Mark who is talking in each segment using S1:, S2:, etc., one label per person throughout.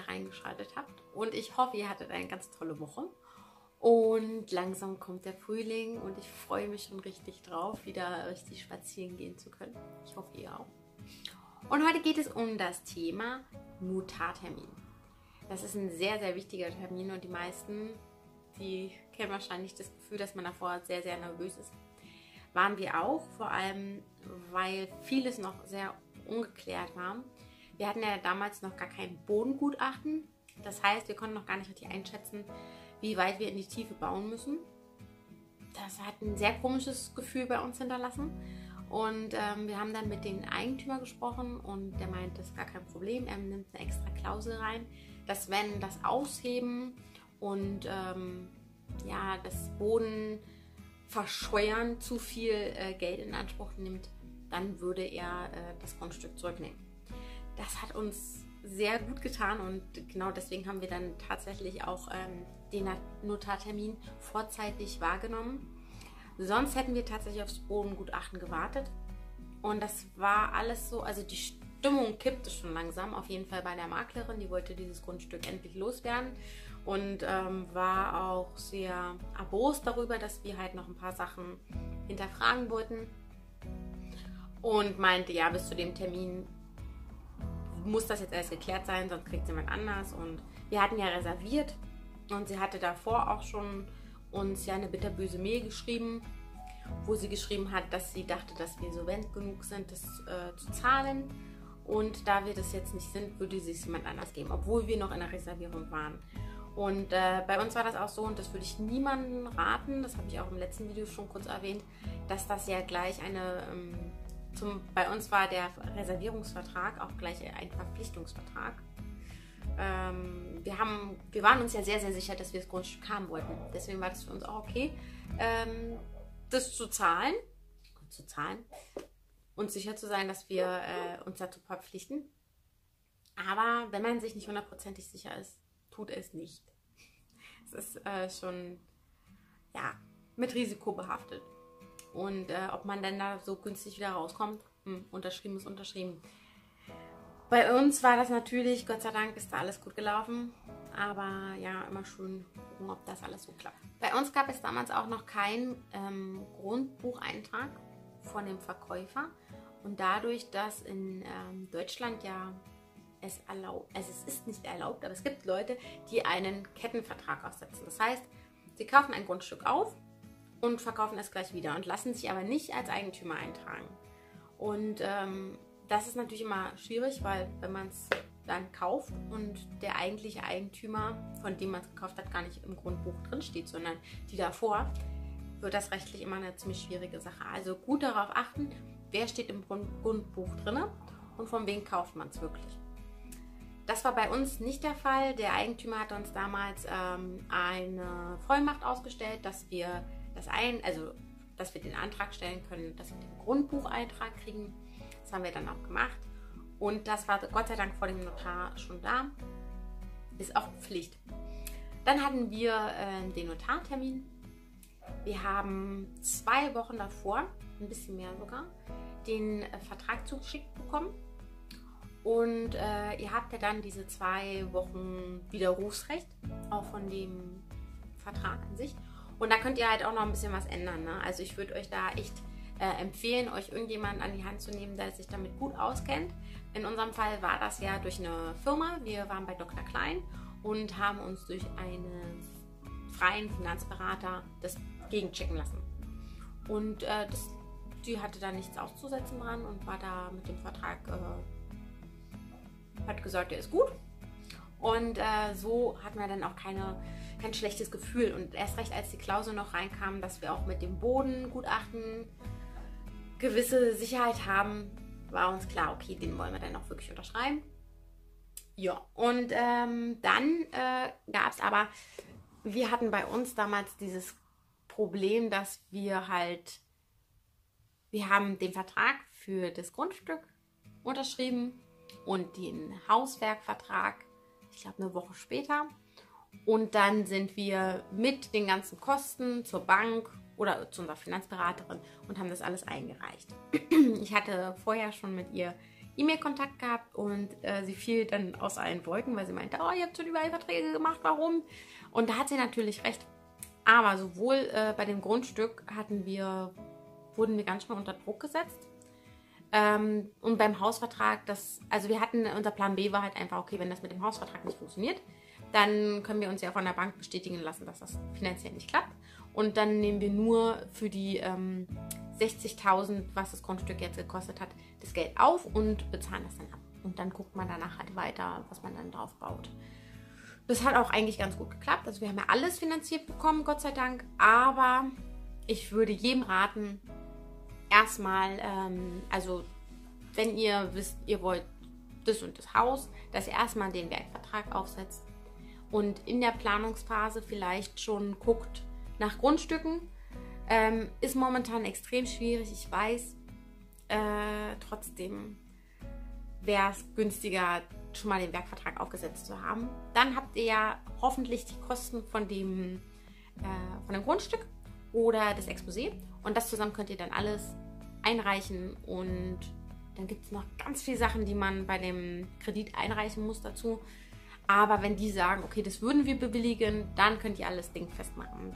S1: wieder reingeschaltet habt. Und ich hoffe, ihr hattet eine ganz tolle Woche. Und langsam kommt der Frühling und ich freue mich schon richtig drauf, wieder richtig spazieren gehen zu können. Ich hoffe, ihr auch. Und heute geht es um das Thema Notartermin. Das ist ein sehr, sehr wichtiger Termin und die meisten, die kennen wahrscheinlich das Gefühl, dass man davor sehr, sehr nervös ist. Waren wir auch, vor allem, weil vieles noch sehr ungeklärt war. Wir hatten ja damals noch gar kein Bodengutachten. Das heißt, wir konnten noch gar nicht richtig einschätzen, wie weit wir in die Tiefe bauen müssen. Das hat ein sehr komisches Gefühl bei uns hinterlassen. Und wir haben dann mit dem Eigentümer gesprochen und der meint, das ist gar kein Problem. Er nimmt eine extra Klausel rein, dass wenn das Ausheben und das Bodenverscheuern zu viel Geld in Anspruch nimmt, dann würde er das Grundstück zurücknehmen. Das hat uns sehr gut getan und genau deswegen haben wir dann tatsächlich auch den Notartermin vorzeitig wahrgenommen. Sonst hätten wir tatsächlich aufs Bodengutachten gewartet und das war alles so, also die Stimmung kippte schon langsam, auf jeden Fall bei der Maklerin, die wollte dieses Grundstück endlich loswerden und war auch sehr erbost darüber, dass wir halt noch ein paar Sachen hinterfragen wollten und meinte, ja, bis zu dem Termin muss das jetzt erst geklärt sein, sonst kriegt es jemand anders. Und wir hatten ja reserviert und sie hatte davor auch schon uns ja eine bitterböse Mail geschrieben, wo sie geschrieben hat, dass sie dachte, dass wir solvent genug sind, das zu zahlen. Und da wir das jetzt nicht sind, würde sie es jemand anders geben, obwohl wir noch in der Reservierung waren. Und bei uns war das auch so, und das würde ich niemandem raten, das habe ich auch im letzten Video schon kurz erwähnt, dass das ja gleich bei uns war der Reservierungsvertrag auch gleich ein Verpflichtungsvertrag. Wir waren uns ja sehr, sehr sicher, dass wir das Grundstück haben wollten. Deswegen war das für uns auch okay, das zu zahlen und sicher zu sein, dass wir uns dazu verpflichten. Aber wenn man sich nicht hundertprozentig sicher ist, tut es nicht. Es ist schon mit Risiko behaftet. Und ob man dann da so günstig wieder rauskommt, unterschrieben ist unterschrieben. Bei uns war das natürlich, Gott sei Dank ist da alles gut gelaufen, aber ja, immer schön gucken, ob das alles so klappt. Bei uns gab es damals auch noch keinen Grundbucheintrag von dem Verkäufer und dadurch, dass in Deutschland ja es ist nicht erlaubt, aber es gibt Leute, die einen Kettenvertrag aufsetzen. Das heißt, sie kaufen ein Grundstück auf und verkaufen es gleich wieder und lassen sich aber nicht als Eigentümer eintragen. Und das ist natürlich immer schwierig, weil wenn man es dann kauft und der eigentliche Eigentümer, von dem man es gekauft hat, gar nicht im Grundbuch drin steht, sondern die davor, wird das rechtlich immer eine ziemlich schwierige Sache. Also gut darauf achten, wer steht im Grundbuch drin und von wem kauft man es wirklich. Das war bei uns nicht der Fall. Der Eigentümer hat uns damals eine Vollmacht ausgestellt, dass wir den Antrag stellen können, dass wir den Grundbucheintrag kriegen. Das haben wir dann auch gemacht. Und das war Gott sei Dank vor dem Notar schon da. Ist auch Pflicht. Dann hatten wir den Notartermin. Wir haben 2 Wochen davor, ein bisschen mehr sogar, den Vertrag zugeschickt bekommen. Und ihr habt ja dann diese 2 Wochen Widerrufsrecht, auch von dem Vertrag an sich. Und da könnt ihr halt auch noch ein bisschen was ändern. Ne? Also ich würde euch da echt empfehlen, euch irgendjemanden an die Hand zu nehmen, der sich damit gut auskennt. In unserem Fall war das ja durch eine Firma. Wir waren bei Dr. Klein und haben uns durch einen freien Finanzberater das gegenchecken lassen. Und die hatte da nichts auszusetzen dran und war da mit dem Vertrag, hat gesagt, der ist gut. Und so hatten wir dann auch kein schlechtes Gefühl. Und erst recht, als die Klausel noch reinkam, dass wir auch mit dem Bodengutachten gewisse Sicherheit haben, war uns klar, okay, den wollen wir dann auch wirklich unterschreiben. Ja, und dann gab es aber, wir hatten bei uns damals dieses Problem, dass wir haben den Vertrag für das Grundstück unterschrieben und den Hauswerkvertrag, ich glaube, eine Woche später. Und dann sind wir mit den ganzen Kosten zur Bank oder zu unserer Finanzberaterin und haben das alles eingereicht. Ich hatte vorher schon mit ihr E-Mail-Kontakt gehabt und sie fiel dann aus allen Wolken, weil sie meinte, oh, ihr habt schon überall Verträge gemacht, warum? Und da hat sie natürlich recht. Aber sowohl bei dem Grundstück wurden wir ganz schön unter Druck gesetzt. Und beim Hausvertrag, unser Plan B war halt einfach, okay, wenn das mit dem Hausvertrag nicht funktioniert, dann können wir uns ja von der Bank bestätigen lassen, dass das finanziell nicht klappt. Und dann nehmen wir nur für die 60.000, was das Grundstück jetzt gekostet hat, das Geld auf und bezahlen das dann ab. Und dann guckt man danach halt weiter, was man dann drauf baut. Das hat auch eigentlich ganz gut geklappt. Also wir haben ja alles finanziert bekommen, Gott sei Dank. Aber ich würde jedem raten, erstmal, also wenn ihr wisst, ihr wollt das und das Haus, dass ihr erstmal den Werkvertrag aufsetzt und in der Planungsphase vielleicht schon guckt nach Grundstücken. Ist momentan extrem schwierig, ich weiß. Trotzdem wäre es günstiger, schon mal den Werkvertrag aufgesetzt zu haben. Dann habt ihr ja hoffentlich die Kosten von dem Grundstück oder das Exposé. Und das zusammen könnt ihr dann alles einreichen. Und dann gibt es noch ganz viele Sachen, die man bei dem Kredit einreichen muss dazu. Aber wenn die sagen, okay, das würden wir bewilligen, dann könnt ihr alles dingfest machen.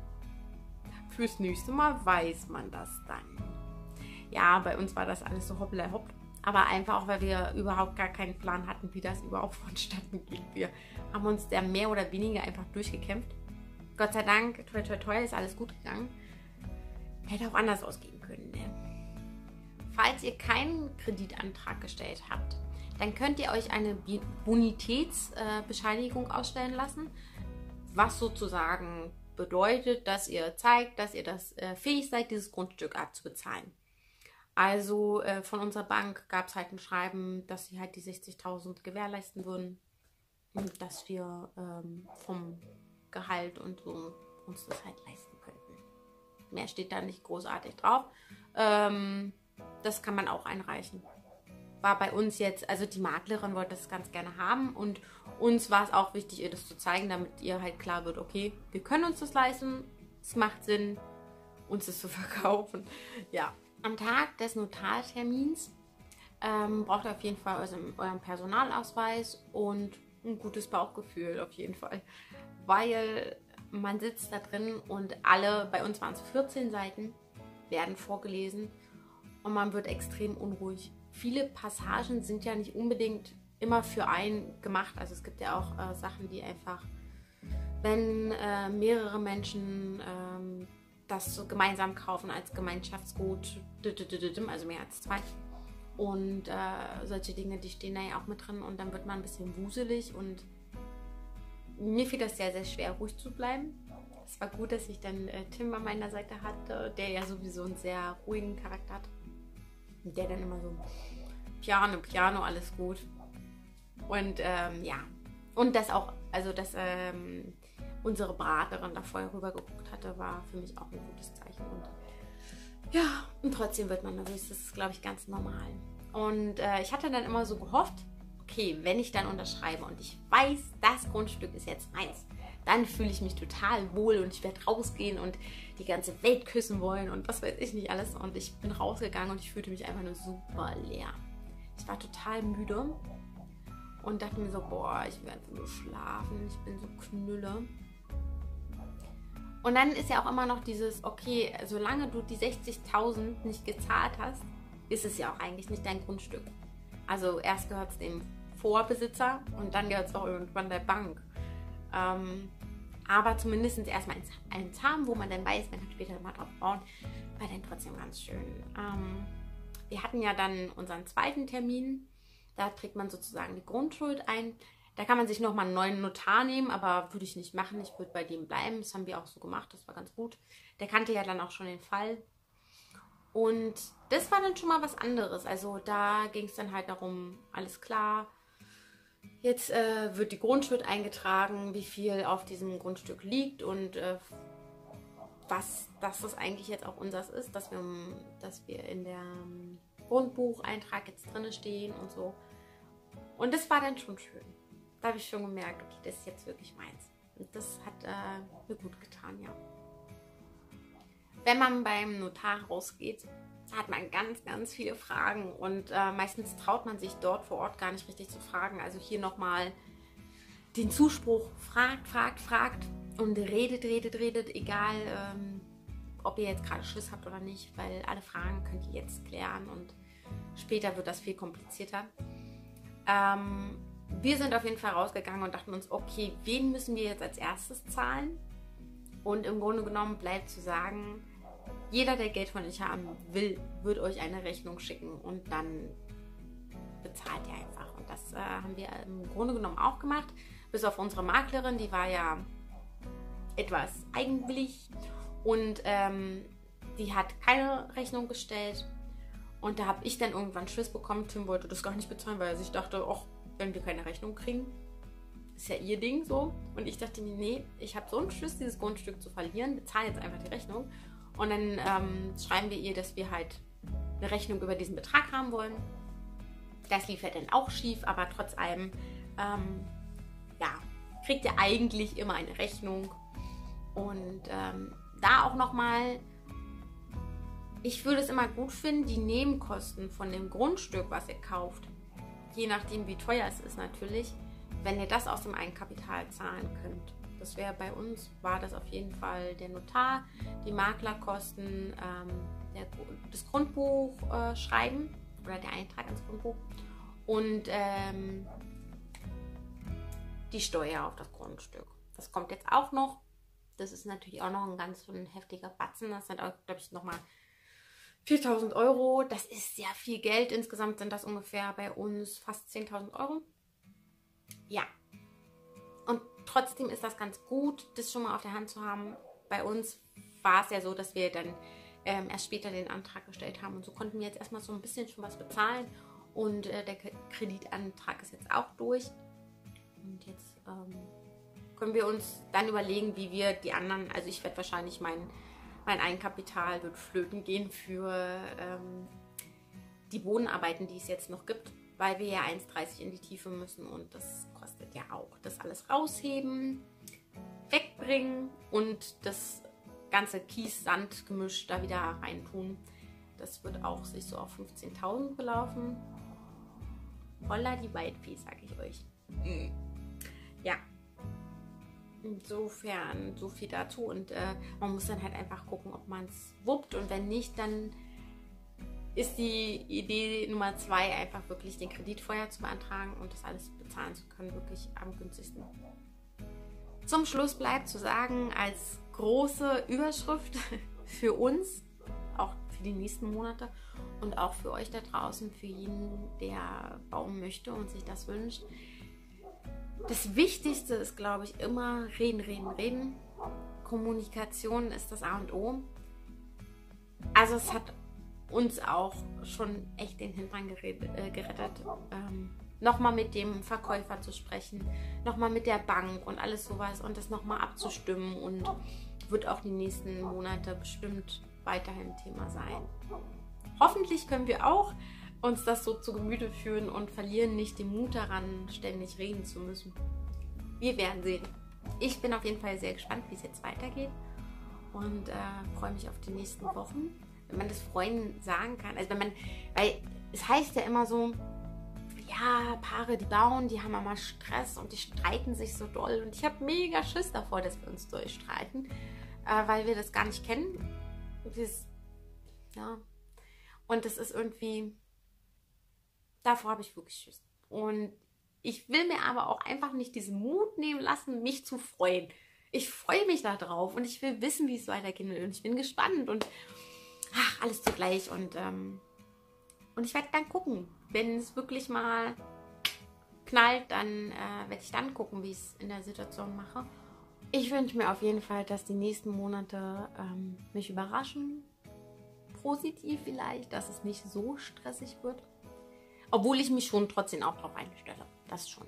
S1: Fürs nächste Mal weiß man das dann. Ja, bei uns war das alles so hoppla hopp. Aber einfach auch, weil wir überhaupt gar keinen Plan hatten, wie das überhaupt vonstatten geht. Wir haben uns da mehr oder weniger einfach durchgekämpft. Gott sei Dank, toi toi toi, ist alles gut gegangen. Hätte auch anders ausgehen können. Ne? Falls ihr keinen Kreditantrag gestellt habt, dann könnt ihr euch eine Bonitätsbescheinigung ausstellen lassen, was sozusagen bedeutet, dass ihr zeigt, dass ihr fähig seid, dieses Grundstück abzubezahlen. Also von unserer Bank gab es halt ein Schreiben, dass sie halt die 60.000 gewährleisten würden und dass wir vom Gehalt und so uns das halt leisten könnten. Mehr steht da nicht großartig drauf. Das kann man auch einreichen. War bei uns jetzt, also die Maklerin wollte das ganz gerne haben und uns war es auch wichtig, ihr das zu zeigen, damit ihr halt klar wird, okay, wir können uns das leisten, es macht Sinn, uns das zu verkaufen. Ja. Am Tag des Notartermins braucht ihr auf jeden Fall euren Personalausweis und ein gutes Bauchgefühl auf jeden Fall, weil man sitzt da drin und bei uns waren es 14 Seiten, werden vorgelesen und man wird extrem unruhig. Viele Passagen sind ja nicht unbedingt immer für einen gemacht. Also es gibt ja auch Sachen, die einfach, wenn mehrere Menschen das so gemeinsam kaufen als Gemeinschaftsgut, also mehr als 2. Und solche Dinge, die stehen da ja auch mit drin und dann wird man ein bisschen wuselig und mir fiel das sehr, sehr schwer, ruhig zu bleiben. Es war gut, dass ich dann Tim an meiner Seite hatte, der ja sowieso einen sehr ruhigen Charakter hat. Und der dann immer so Piano, alles gut. Und ja, und das auch, also dass unsere Beraterin da vorher rüber geguckt hatte, war für mich auch ein gutes Zeichen. Und ja, und trotzdem wird man nervös, das ist, glaube ich, ganz normal. Und ich hatte dann immer so gehofft, okay, wenn ich dann unterschreibe und ich weiß, das Grundstück ist jetzt meins, dann fühle ich mich total wohl und ich werde rausgehen und die ganze Welt küssen wollen und was weiß ich nicht alles. Und ich bin rausgegangen und ich fühlte mich einfach nur super leer. Ich war total müde und dachte mir so, boah, ich will einfach nur schlafen, ich bin so knülle. Und dann ist ja auch immer noch dieses, okay, solange du die 60.000 nicht gezahlt hast, ist es ja auch eigentlich nicht dein Grundstück. Also erst gehört es dem Vorbesitzer und dann gehört es auch irgendwann der Bank. Aber zumindest erstmal eins haben, wo man dann weiß, man kann später mal drauf bauen, war dann trotzdem ganz schön. Wir hatten ja dann unseren zweiten Termin, da trägt man sozusagen die Grundschuld ein. Da kann man sich nochmal einen neuen Notar nehmen, aber würde ich nicht machen, ich würde bei dem bleiben. Das haben wir auch so gemacht, das war ganz gut. Der kannte ja dann auch schon den Fall. Und das war dann schon mal was anderes. Also da ging es dann halt darum, alles klar, jetzt wird die Grundschuld eingetragen, wie viel auf diesem Grundstück liegt und dass das eigentlich jetzt auch unseres ist, dass wir in der Grundbucheintrag jetzt drin stehen und so. Und das war dann schon schön. Da habe ich schon gemerkt, okay, das ist jetzt wirklich meins. Und das hat mir gut getan, ja. Wenn man beim Notar rausgeht, hat man ganz, ganz viele Fragen und meistens traut man sich dort vor Ort gar nicht richtig zu fragen. Also hier nochmal den Zuspruch, fragt und redet, egal ob ihr jetzt gerade Schiss habt oder nicht, weil alle Fragen könnt ihr jetzt klären und später wird das viel komplizierter. Wir sind auf jeden Fall rausgegangen und dachten uns, okay, wen müssen wir jetzt als erstes zahlen? Und im Grunde genommen bleibt zu sagen, jeder, der Geld von euch haben will, wird euch eine Rechnung schicken und dann bezahlt ihr einfach. Und das haben wir im Grunde genommen auch gemacht, bis auf unsere Maklerin, die war ja etwas eigenwillig und die hat keine Rechnung gestellt. Und da habe ich dann irgendwann Schiss bekommen. Tim wollte das gar nicht bezahlen, weil er sich dachte, ach, wenn wir keine Rechnung kriegen, ist ja ihr Ding so. Und ich dachte mir, nee, ich habe so einen Schiss, dieses Grundstück zu verlieren, bezahle jetzt einfach die Rechnung. Und dann schreiben wir ihr, dass wir halt eine Rechnung über diesen Betrag haben wollen. Das lief ja dann auch schief, aber trotz allem, kriegt ihr eigentlich immer eine Rechnung. Und da auch nochmal, ich würde es immer gut finden, die Nebenkosten von dem Grundstück, was ihr kauft, je nachdem wie teuer es ist natürlich, wenn ihr das aus dem Eigenkapital zahlen könnt. Das wäre bei uns, war das auf jeden Fall der Notar, die Maklerkosten, das Grundbuch schreiben oder der Eintrag ins Grundbuch und die Steuer auf das Grundstück. Das kommt jetzt auch noch. Das ist natürlich auch noch ein ganz so ein heftiger Batzen. Das sind auch, glaube ich, nochmal 4.000 Euro. Das ist sehr viel Geld. Insgesamt sind das ungefähr bei uns fast 10.000 Euro. Ja. Und trotzdem ist das ganz gut, das schon mal auf der Hand zu haben. Bei uns war es ja so, dass wir dann erst später den Antrag gestellt haben. Und so konnten wir jetzt erstmal so ein bisschen schon was bezahlen. Und der Kreditantrag ist jetzt auch durch. Und jetzt können wir uns dann überlegen, wie wir die anderen, also ich werde wahrscheinlich mein Eigenkapital wird flöten gehen für die Bodenarbeiten, die es jetzt noch gibt, weil wir ja 1,30 in die Tiefe müssen und das kostet ja auch. Das alles rausheben, wegbringen und das ganze Kies-Sand-Gemisch da wieder reintun. Das wird auch sich so auf 15.000 belaufen. Holla die Waldfee, sag ich euch. Ja. Insofern so viel dazu und man muss dann halt einfach gucken, ob man es wuppt und wenn nicht, dann ist die Idee Nummer 2 einfach wirklich den Kredit vorher zu beantragen und das alles bezahlen zu können, wirklich am günstigsten. Zum Schluss bleibt zu sagen, als große Überschrift für uns, auch für die nächsten Monate und auch für euch da draußen, für jeden, der bauen möchte und sich das wünscht, das Wichtigste ist, glaube ich, immer reden. Kommunikation ist das A und O. Also es hat uns auch schon echt den Hintern gerettet. Nochmal mit dem Verkäufer zu sprechen, nochmal mit der Bank und alles sowas und das nochmal abzustimmen und wird auch die nächsten Monate bestimmt weiterhin Thema sein. Hoffentlich können wir auch uns das so zu Gemüte führen und verlieren nicht den Mut daran, ständig reden zu müssen. Wir werden sehen. Ich bin auf jeden Fall sehr gespannt, wie es jetzt weitergeht und freue mich auf die nächsten Wochen. Wenn man das Freunden sagen kann, also weil es heißt ja immer so, ja, Paare, die bauen, die haben immer Stress und die streiten sich so doll und ich habe mega Schiss davor, dass wir uns durchstreiten, weil wir das gar nicht kennen. Und das ist irgendwie, davor habe ich wirklich Schiss. Und ich will mir aber auch einfach nicht diesen Mut nehmen lassen, mich zu freuen. Ich freue mich da drauf und ich will wissen, wie es weitergehen will. Und ich bin gespannt und alles zugleich. Und ich werde dann gucken. Wenn es wirklich mal knallt, dann werde ich dann gucken, wie ich es in der Situation mache. Ich wünsche mir auf jeden Fall, dass die nächsten Monate mich überraschen. Positiv vielleicht, dass es nicht so stressig wird. Obwohl ich mich schon trotzdem auch darauf einstelle. Das schon.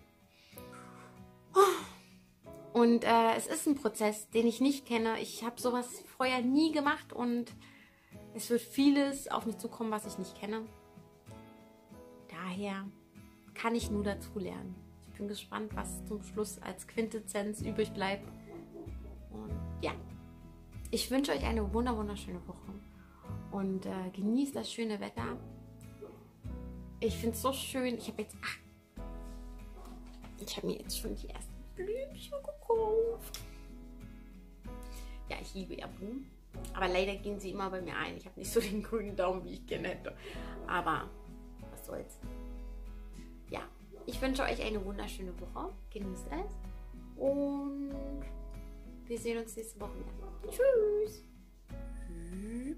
S1: Und es ist ein Prozess, den ich nicht kenne. Ich habe sowas vorher nie gemacht und es wird vieles auf mich zukommen, was ich nicht kenne. Daher kann ich nur dazulernen. Ich bin gespannt, was zum Schluss als Quintessenz übrig bleibt. Und ja, ich wünsche euch eine wunderschöne Woche. und genießt das schöne Wetter. Ich finde es so schön. Ich habe mir jetzt schon die ersten Blümchen gekauft. Ja, ich liebe ja Blumen. Aber leider gehen sie immer bei mir ein. Ich habe nicht so den grünen Daumen, wie ich gerne hätte. Aber was soll's. Ja, ich wünsche euch eine wunderschöne Woche. Genießt es. Und wir sehen uns nächste Woche wieder. Tschüss.